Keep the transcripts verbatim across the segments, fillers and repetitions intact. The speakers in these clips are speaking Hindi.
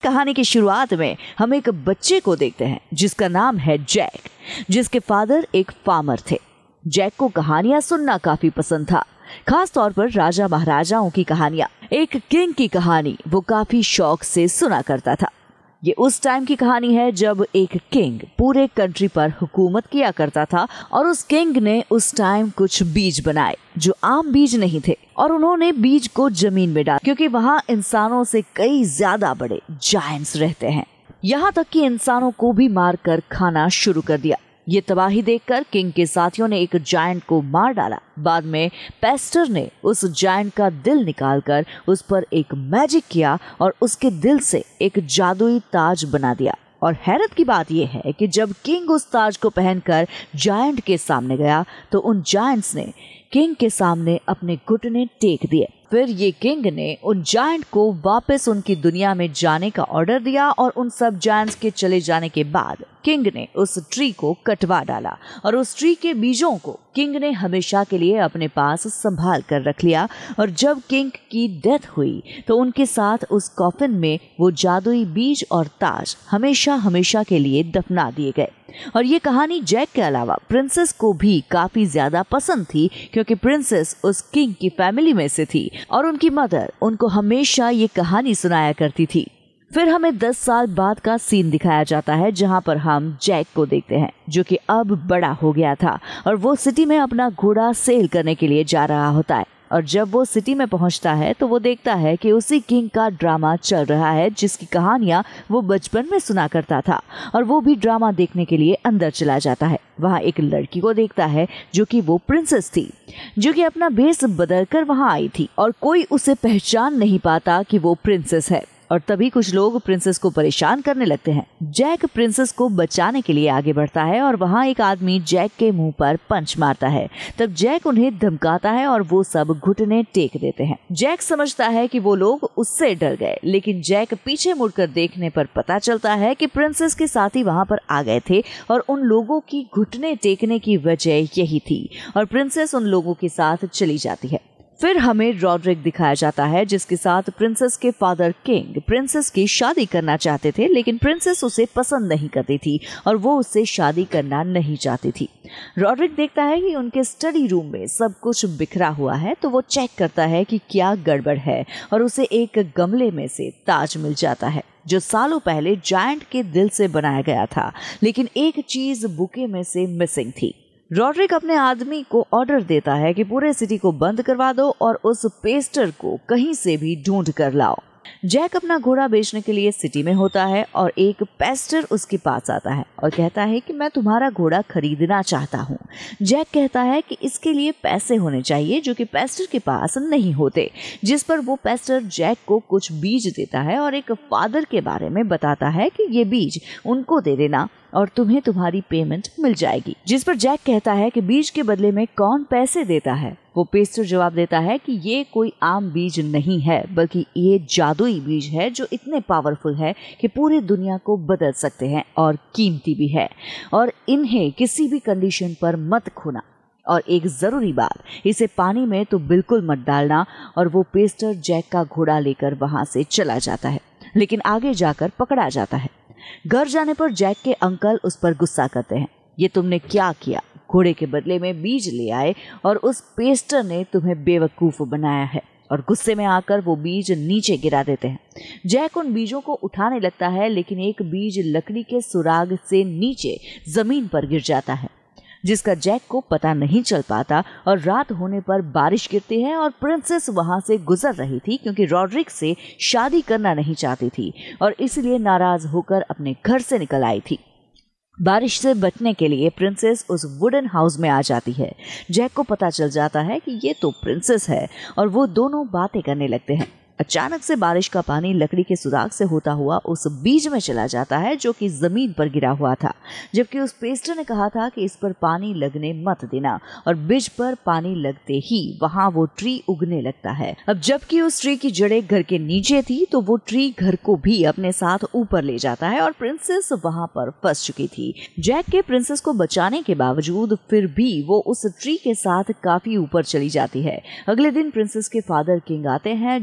कहानी की शुरुआत में हम एक बच्चे को देखते हैं जिसका नाम है जैक, जिसके फादर एक फार्मर थे। जैक को कहानियां सुनना काफी पसंद था, खास तौर पर राजा महाराजाओं की कहानियां। एक किंग की कहानी वो काफी शौक से सुना करता था। ये उस टाइम की कहानी है जब एक किंग पूरे कंट्री पर हुकूमत किया करता था और उस किंग ने उस टाइम कुछ बीज बनाए जो आम बीज नहीं थे और उन्होंने बीज को जमीन में डाला क्योंकि वहाँ इंसानों से कई ज्यादा बड़े जायंट्स रहते हैं। यहाँ तक कि इंसानों को भी मार कर खाना शुरू कर दिया। ये तबाही देखकर किंग के साथियों ने एक जायंट को मार डाला। बाद में पेस्टर ने उस जायंट का दिल निकालकर उस पर एक मैजिक किया और उसके दिल से एक जादुई ताज बना दिया। और हैरत की बात यह है कि जब किंग उस ताज को पहनकर जायंट के सामने गया तो उन जायंट्स ने किंग के सामने अपने घुटने टेक दिए। फिर ये किंग ने उन जायंट को वापस उनकी दुनिया में जाने का ऑर्डर दिया और उन सब जायंट्स के चले जाने के बाद किंग ने उस ट्री को कटवा डाला और उस ट्री के बीजों को किंग ने हमेशा के लिए अपने पास संभाल कर रख लिया। और जब किंग की डेथ हुई तो उनके साथ उस कॉफिन में वो जादुई बीज और ताज हमेशा हमेशा के लिए दफना दिए गए। और ये कहानी जैक के अलावा प्रिंसेस को भी काफी ज्यादा पसंद थी क्योंकि प्रिंसेस उस किंग की फैमिली में से थी और उनकी मदर उनको हमेशा ये कहानी सुनाया करती थी। फिर हमें दस साल बाद का सीन दिखाया जाता है जहां पर हम जैक को देखते हैं जो कि अब बड़ा हो गया था और वो सिटी में अपना घोड़ा सेल करने के लिए जा रहा होता है। और जब वो सिटी में पहुंचता है तो वो देखता है कि उसी किंग का ड्रामा चल रहा है जिसकी कहानियां वो बचपन में सुना करता था और वो भी ड्रामा देखने के लिए अंदर चला जाता है। वहाँ एक लड़की को देखता है जो कि वो प्रिंसेस थी जो कि अपना भेष बदलकर वहाँ आई थी और कोई उसे पहचान नहीं पाता कि वो प्रिंसेस है। और तभी कुछ लोग प्रिंसेस को परेशान करने लगते हैं। जैक प्रिंसेस को बचाने के लिए आगे बढ़ता है और वहाँ एक आदमी जैक के मुंह पर पंच मारता है। तब जैक उन्हें धमकाता है और वो सब घुटने टेक देते हैं। जैक समझता है कि वो लोग उससे डर गए, लेकिन जैक पीछे मुड़कर देखने पर पता चलता है कि प्रिंसेस के साथी वहाँ पर आ गए थे और उन लोगों की घुटने टेकने की वजह यही थी और प्रिंसेस उन लोगों के साथ चली जाती है। फिर हमें रॉड्रिक दिखाया जाता है जिसके साथ प्रिंसेस के फादर किंग प्रिंसेस की शादी करना चाहते थे, लेकिन प्रिंसेस उसे पसंद नहीं करती थी और वो उससे शादी करना नहीं चाहती थी। रॉड्रिक देखता है कि उनके स्टडी रूम में सब कुछ बिखरा हुआ है तो वो चेक करता है कि क्या गड़बड़ है और उसे एक गमले में से ताज मिल जाता है जो सालों पहले जायंट के दिल से बनाया गया था, लेकिन एक चीज बुके में से मिसिंग थी। रॉड्रिक अपने आदमी को ऑर्डर देता है कि पूरे सिटी को बंद करवा दो और उस पेस्टर को कहीं से भी ढूंढ कर लाओ। जैक अपना घोड़ा बेचने के लिए सिटी में होता है और एक पेस्टर उसके पास आता है और कहता है कि मैं तुम्हारा घोड़ा खरीदना चाहता हूँ। जैक कहता है कि इसके लिए पैसे होने चाहिए जो कि पेस्टर के पास नहीं होते, जिस पर वो पेस्टर जैक को कुछ बीज देता है और एक फादर के बारे में बताता है कि ये बीज उनको दे देना और तुम्हें तुम्हारी पेमेंट मिल जाएगी। जिस पर जैक कहता है कि बीज के बदले में कौन पैसे देता है। वो पेस्टर जवाब देता है कि ये कोई आम बीज नहीं है बल्कि ये जादुई बीज है जो इतने पावरफुल है कि पूरी दुनिया को बदल सकते हैं और कीमती भी है और इन्हें किसी भी कंडीशन पर मत खोना। और एक जरूरी बात, इसे पानी में तो बिल्कुल मत डालना। और वो पेस्टर जैक का घोड़ा लेकर वहां से चला जाता है, लेकिन आगे जाकर पकड़ा जाता है। घर जाने पर जैक के अंकल उस पर गुस्सा करते हैं। ये तुमने क्या किया? घोड़े के बदले में बीज ले आए और उस पेस्टर ने तुम्हें बेवकूफ बनाया है। और गुस्से में आकर वो बीज नीचे गिरा देते हैं। जैक उन बीजों को उठाने लगता है, लेकिन एक बीज लकड़ी के सुराग से नीचे जमीन पर गिर जाता है जिसका जैक को पता नहीं चल पाता। और रात होने पर बारिश गिरती है और प्रिंसेस वहां से गुजर रही थी क्योंकि रॉड्रिक से शादी करना नहीं चाहती थी और इसलिए नाराज होकर अपने घर से निकल आई थी। बारिश से बचने के लिए प्रिंसेस उस वुडन हाउस में आ जाती है। जैक को पता चल जाता है कि ये तो प्रिंसेस है और वो दोनों बातें करने लगते हैं। अचानक से बारिश का पानी लकड़ी के सुराग से होता हुआ उस बीज में चला जाता है जो कि जमीन पर गिरा हुआ था, जबकि उस पेस्टर ने कहा था कि इस पर पानी लगने मत देना और बीज पर पानी लगते ही वहां वो ट्री उगने लगता है। अब जबकि उस ट्री की जड़ें घर के नीचे थी तो वो ट्री घर को भी अपने साथ ऊपर ले जाता है और प्रिंसेस वहां पर फंस चुकी थी। जैक के प्रिंसेस को बचाने के बावजूद फिर भी वो उस ट्री के साथ काफी ऊपर चली जाती है। अगले दिन प्रिंसेस के फादर किंग आते हैं जो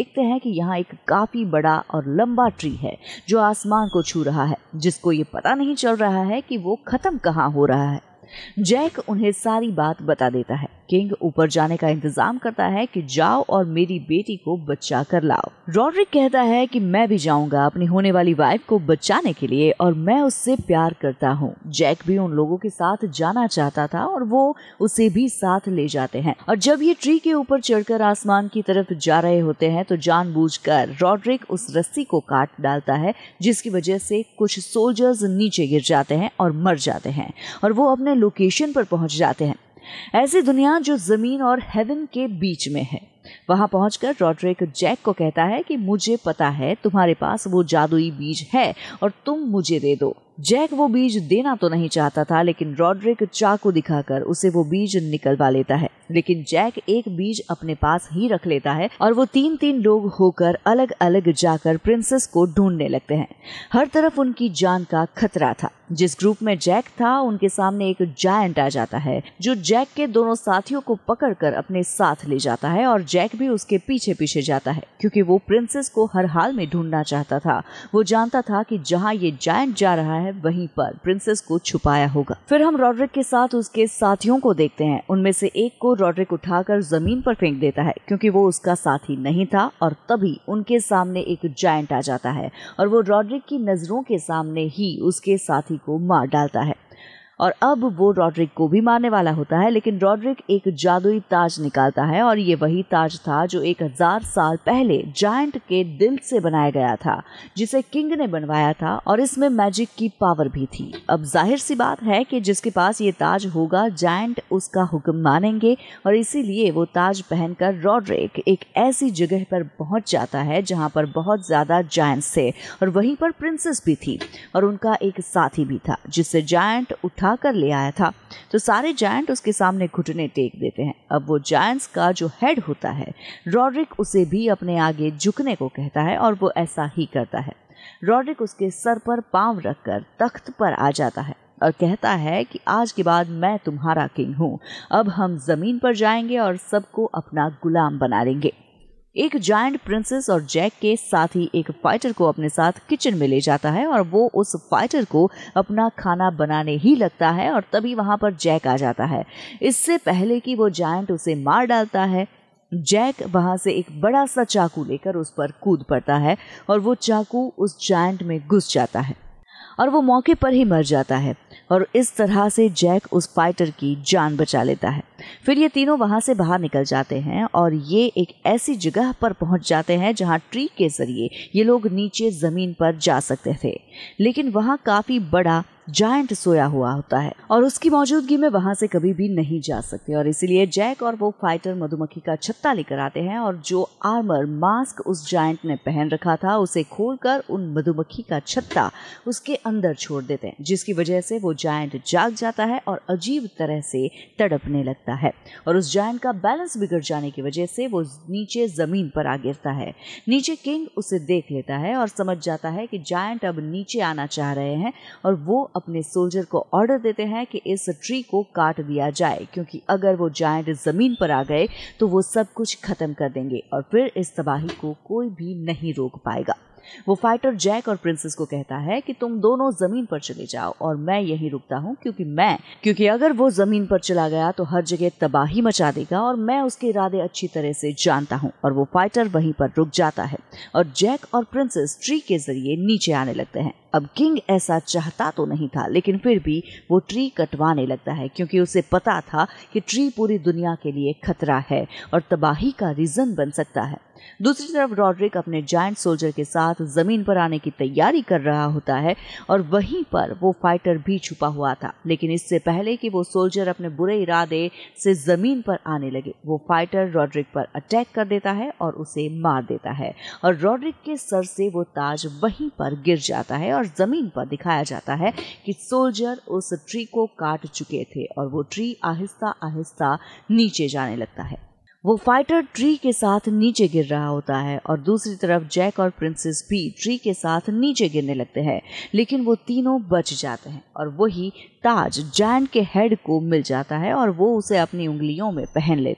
देखते हैं कि यहाँ एक काफी बड़ा और लंबा ट्री है जो आसमान को छू रहा है, जिसको ये पता नहीं चल रहा है कि वो खत्म कहाँ हो रहा है। जैक उन्हें सारी बात बता देता है। किंग ऊपर जाने का इंतजाम करता है कि जाओ और मेरी बेटी को बचा कर लाओ। रॉड्रिक कहता है कि मैं भी जाऊंगा अपनी होने वाली वाइफ को बचाने के लिए और मैं उससे प्यार करता हूँ। जैक भी उन लोगों के साथ जाना चाहता था और वो उसे भी साथ ले जाते हैं। और जब ये ट्री के ऊपर चढ़कर आसमान की तरफ जा रहे होते हैं तो जानबूझकर रॉड्रिक उस रस्सी को काट डालता है, जिसकी वजह से कुछ सोल्जर्स नीचे गिर जाते हैं और मर जाते हैं और वो अपने लोकेशन पर पहुंच जाते हैं। ऐसी दुनिया जो जमीन और हेवन के बीच में है। वहां पहुंचकर रॉड्रिक जैक को कहता है कि मुझे पता है तुम्हारे पास वो जादुई बीज है और तुम मुझे दे दो। जैक वो बीज देना तो नहीं चाहता था, लेकिन रॉड्रिक चाकू दिखाकर उसे वो बीज निकलवा लेता है। लेकिन जैक एक बीज अपने पास ही रख लेता है और वो तीन तीन लोग होकर अलग अलग जाकर प्रिंसेस को ढूंढने लगते हैं। हर तरफ उनकी जान का खतरा था। जिस ग्रुप में जैक था उनके सामने एक जायंट आ जाता है जो जैक के दोनों साथियों को पकड़कर अपने साथ ले जाता है और जैक भी उसके पीछे पीछे जाता है, क्योंकि वो प्रिंसेस को हर हाल में ढूंढना चाहता था। वो जानता था कि जहाँ ये जायंट जा रहा है वहीं पर प्रिंसेस को छुपाया होगा। फिर हम रॉड्रिक के साथ उसके साथियों को देखते हैं। उनमें से एक को रॉड्रिक उठाकर जमीन पर फेंक देता है क्योंकि वो उसका साथी नहीं था और तभी उनके सामने एक जायंट आ जाता है और वो रॉड्रिक की नजरों के सामने ही उसके साथी को मार डालता है। और अब वो रॉड्रिक को भी मारने वाला होता है, लेकिन रॉड्रिक एक जादुई ताज निकालता है और ये वही ताज था जो एक हजार साल पहले जायंट के दिल से बनाया गया था, जिसे किंग ने बनवाया था और इसमें मैजिक की पावर भी थी। अब जाहिर सी बात है कि जिसके पास ये ताज होगा जायंट उसका हुक्म मानेंगे और इसीलिए वो ताज पहनकर रॉड्रिक एक ऐसी जगह पर पहुंच जाता है जहां पर बहुत ज्यादा जायंट्स थे और वहीं पर प्रिंसेस भी थी और उनका एक साथी भी था जिससे जायंट उठा कर ले आया था। तो सारे जायंट उसके सामने घुटने टेक देते हैं। अब वो जायंट्स का जो हेड होता है रॉड्रिक उसे भी अपने आगे झुकने को कहता है और वो ऐसा ही करता है। रॉड्रिक उसके सर पर पांव रखकर तख्त पर आ जाता है और कहता है कि आज के बाद मैं तुम्हारा किंग हूँ। अब हम जमीन पर जाएंगे और सबको अपना गुलाम बना लेंगे। एक जायंट प्रिंसेस और जैक के साथ ही एक फाइटर को अपने साथ किचन में ले जाता है और वो उस फाइटर को अपना खाना बनाने ही लगता है और तभी वहां पर जैक आ जाता है। इससे पहले कि वो जायंट उसे मार डालता है, जैक वहां से एक बड़ा सा चाकू लेकर उस पर कूद पड़ता है और वो चाकू उस जायंट में घुस जाता है और वो मौके पर ही मर जाता है और इस तरह से जैक उस फाइटर की जान बचा लेता है। फिर ये तीनों वहां से बाहर निकल जाते हैं और ये एक ऐसी जगह पर पहुंच जाते हैं जहां ट्री के जरिए ये लोग नीचे जमीन पर जा सकते थे, लेकिन वहां काफी बड़ा जायंट सोया हुआ होता है और उसकी मौजूदगी में वहां से कभी भी नहीं जा सकते और इसीलिए जैक और वो फाइटर मधुमक्खी का छत्ता लेकर आते हैं और जो आर्मर मास्क उस जायंट ने पहन रखा था उसे खोलकर उन मधुमक्खी का छत्ता उसके अंदर छोड़ देते हैं, जिसकी वजह से वो जायंट जाग जाता है और अजीब तरह से तड़पने लगता है और उस जायंट का बैलेंस बिगड़ जाने की वजह से वो नीचे जमीन पर आ गिरता है। नीचे किंग उसे देख लेता है और समझ जाता है कि जायंट अब नीचे आना चाह रहे हैं और वो अपने सोल्जर को ऑर्डर देते हैं कि इस ट्री को काट दिया जाए, क्योंकि अगर वो जायंट जमीन पर आ गए तो वो सब कुछ खत्म कर देंगे और फिर इस तबाही को कोई भी नहीं रोक पाएगा। वो फाइटर जैक और प्रिंसेस को कहता है कि तुम दोनों जमीन पर चले जाओ और मैं यहीं रुकता हूँ, क्योंकि मैं क्योंकि अगर वो जमीन पर चला गया तो हर जगह तबाही मचा देगा और मैं उसके इरादे अच्छी तरह से जानता हूँ। और वो फाइटर वहीं पर रुक जाता है और जैक और प्रिंसेस ट्री के जरिए नीचे आने लगते हैं। अब किंग ऐसा चाहता तो नहीं था, लेकिन फिर भी वो ट्री कटवाने लगता है क्योंकि उसे पता था कि ट्री पूरी दुनिया के लिए खतरा है और तबाही का रीजन बन सकता है। दूसरी तरफ रॉड्रिक अपने जायंट सोल्जर के साथ जमीन पर आने की तैयारी कर रहा होता है और वहीं पर वो फाइटर भी छुपा हुआ था, लेकिन इससे पहले कि वो सोल्जर अपने बुरे इरादे से जमीन पर आने लगे वो फाइटर रॉड्रिक पर अटैक कर देता है और उसे मार देता है और रॉड्रिक के सर से वो ताज वहीं पर गिर जाता है और जमीन पर दिखाया जाता है कि सोल्जर उस ट्री को काट चुके थे और वो ट्री आहिस्ता आहिस्ता नीचे जाने लगता है। वो फाइटर ट्री के साथ नीचे गिर रहा होता है और दूसरी तरफ जैक और प्रिंसेस भी ट्री के साथ नीचे गिरने लगते हैं, लेकिन वो तीनों बच जाते हैं और वही ताज जायंट के हेड को मिल जाता है और वो उसे अपनी उंगलियों में पहन लेता है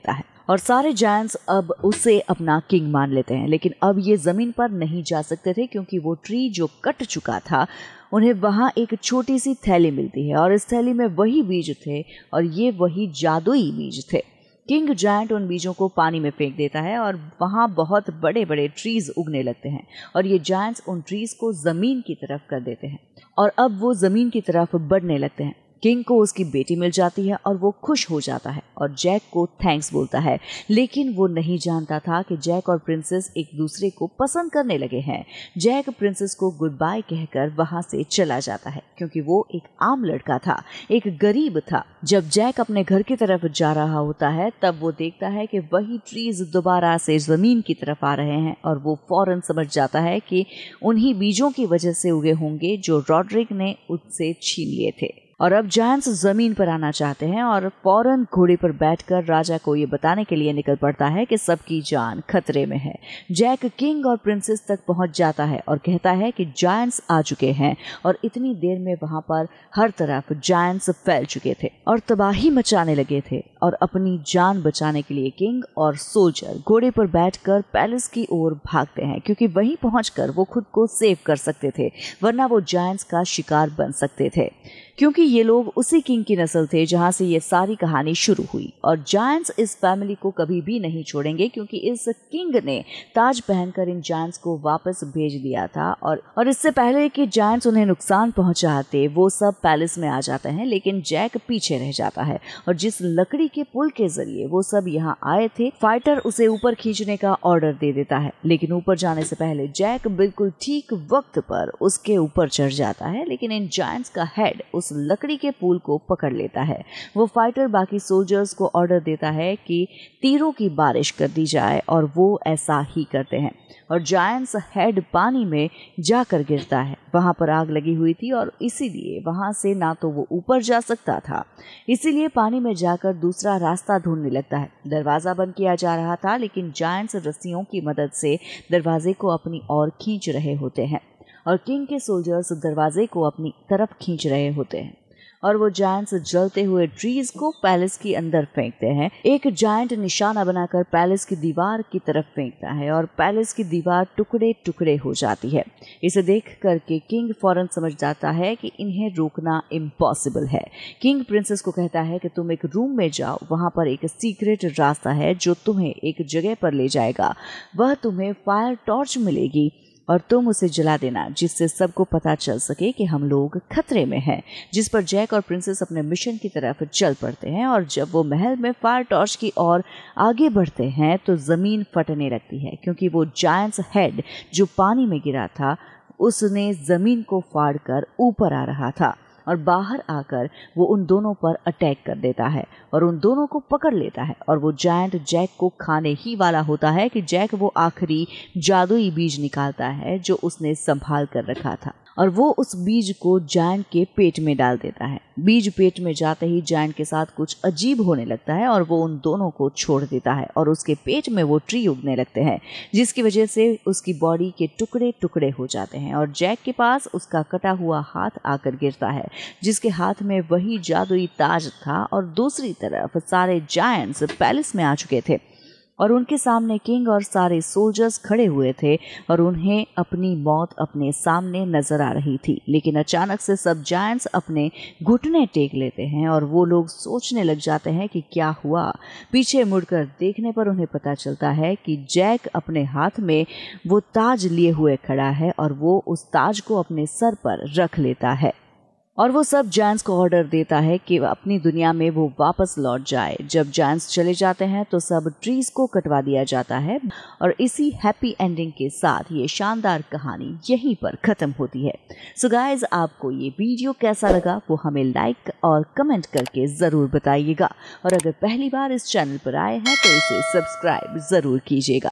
और सारे जायंट्स अब उसे अपना किंग मान लेते हैं। लेकिन अब ये जमीन पर नहीं जा सकते थे क्योंकि वो ट्री जो कट चुका था, उन्हें वहां एक छोटी सी थैली मिलती है और इस थैली में वही बीज थे और ये वही जादुई बीज थे। किंग जायंट उन बीजों को पानी में फेंक देता है और वहां बहुत बड़े बड़े ट्रीज उगने लगते हैं और ये जायंट्स उन ट्रीज को जमीन की तरफ कर देते हैं और अब वो जमीन की तरफ बढ़ने लगते हैं। किंग को उसकी बेटी मिल जाती है और वो खुश हो जाता है और जैक को थैंक्स बोलता है। लेकिन वो नहीं जानता था कि जैक और प्रिंसेस एक दूसरे को पसंद करने लगे हैं। जैक प्रिंसेस को गुड बाय कहकर वहां से चला जाता है क्योंकि वो एक आम लड़का था, एक गरीब था। जब जैक अपने घर की तरफ जा रहा होता है तब वो देखता है कि वही ट्रीज दोबारा से जमीन की तरफ आ रहे हैं और वो फौरन समझ जाता है कि उन्हीं बीजों की वजह से उगे होंगे जो रॉड्रिक ने उससे छीन लिए थे। और अब जायंट्स जमीन पर आना चाहते हैं और फौरन घोड़े पर बैठकर राजा को ये बताने के लिए निकल पड़ता है कि सबकी जान खतरे में है। जैक किंग और प्रिंसेस तक पहुंच जाता है और कहता है कि जायंट्स आ चुके हैं और इतनी देर में वहां पर हर तरफ जायंट्स फैल चुके थे और तबाही मचाने लगे थे। और अपनी जान बचाने के लिए किंग और सोल्जर घोड़े पर बैठकर पैलेस की ओर भागते हैं क्योंकि वहीं पहुंचकर वो खुद को सेव कर सकते थे, वरना वो जायंट्स का शिकार बन सकते थे। क्योंकि ये लोग उसी किंग की नस्ल थे जहां से ये सारी कहानी शुरू हुई और जायंट्स इस फैमिली को कभी भी नहीं छोड़ेंगे क्योंकि इस किंग ने ताज पहनकर इन जायंट्स को वापस भेज दिया था और और इससे पहले कि जायंट्स उन्हें नुकसान पहुंचाते वो सब पैलेस में आ जाते हैं। लेकिन जैक पीछे रह जाता है और जिस लकड़ी के पुल के जरिए वो सब यहाँ आए थे, फाइटर उसे ऊपर खींचने का ऑर्डर दे देता है। लेकिन ऊपर जाने से पहले जैक बिल्कुल ठीक वक्त पर उसके ऊपर चढ़ जाता है। लेकिन इन जायंट्स का हेड उस लकड़ी के पुल को पकड़ लेता है। वो फाइटर बाकी सोल्जर्स को ऑर्डर देता है कि तीरों की बारिश कर दी जाए और वो ऐसा ही करते हैं और जायंट्स हेड पानी में जाकर गिरता है। वहां पर आग लगी हुई थी और इसीलिए वहां से ना तो वो ऊपर जा सकता था, इसीलिए पानी में जाकर दूसरा रास्ता ढूंढने लगता है। दरवाजा बंद किया जा रहा था लेकिन जायंट्स रस्सियों की मदद से दरवाजे को अपनी ओर खींच रहे होते हैं और किंग के सोल्जर्स दरवाजे को अपनी तरफ खींच रहे होते हैं और वो जायंट्स जलते हुए ट्रीज को पैलेस के अंदर फेंकते हैं। एक जायंट निशाना बनाकर पैलेस की दीवार की तरफ फेंकता है और पैलेस की दीवार टुकड़े टुकड़े हो जाती है। इसे देख करके किंग फौरन समझ जाता है कि इन्हें रोकना इम्पॉसिबल है। किंग प्रिंसेस को कहता है कि तुम एक रूम में जाओ, वहां पर एक सीक्रेट रास्ता है जो तुम्हें एक जगह पर ले जाएगा। वह तुम्हें फायर टॉर्च मिलेगी और तुम उसे जला देना जिससे सबको पता चल सके कि हम लोग खतरे में हैं। जिस पर जैक और प्रिंसेस अपने मिशन की तरफ चल पड़ते हैं और जब वो महल में फायर टॉर्च की ओर आगे बढ़ते हैं तो जमीन फटने लगती है क्योंकि वो जायंट्स हेड जो पानी में गिरा था उसने जमीन को फाड़कर ऊपर आ रहा था और बाहर आकर वो उन दोनों पर अटैक कर देता है और उन दोनों को पकड़ लेता है और वो जायंट जैक को खाने ही वाला होता है कि जैक वो आखिरी जादुई बीज निकालता है जो उसने संभाल कर रखा था और वो उस बीज को जायंट के पेट में डाल देता है। बीज पेट में जाते ही जायंट के साथ कुछ अजीब होने लगता है और वो उन दोनों को छोड़ देता है और उसके पेट में वो ट्री उगने लगते हैं जिसकी वजह से उसकी बॉडी के टुकड़े टुकड़े हो जाते हैं और जैक के पास उसका कटा हुआ हाथ आकर गिरता है जिसके हाथ में वही जादुई ताज था और दूसरी तरफ सारे जायंट्स पैलेस में आ चुके थे और उनके सामने किंग और सारे सोल्जर्स खड़े हुए थे और उन्हें अपनी मौत अपने सामने नजर आ रही थी। लेकिन अचानक से सब जायंट्स अपने घुटने टेक लेते हैं और वो लोग सोचने लग जाते हैं कि क्या हुआ। पीछे मुड़कर देखने पर उन्हें पता चलता है कि जैक अपने हाथ में वो ताज लिए हुए खड़ा है और वो उस ताज को अपने सर पर रख लेता है और वो सब जायंट्स को ऑर्डर देता है कि अपनी दुनिया में वो वापस लौट जाए। जब जायंट्स चले जाते हैं तो सब ट्रीज को कटवा दिया जाता है और इसी हैप्पी एंडिंग के साथ ये शानदार कहानी यहीं पर खत्म होती है। सो गाइज, आपको ये वीडियो कैसा लगा वो हमें लाइक और कमेंट करके जरूर बताइएगा और अगर पहली बार इस चैनल पर आए हैं तो इसे सब्सक्राइब जरूर कीजिएगा।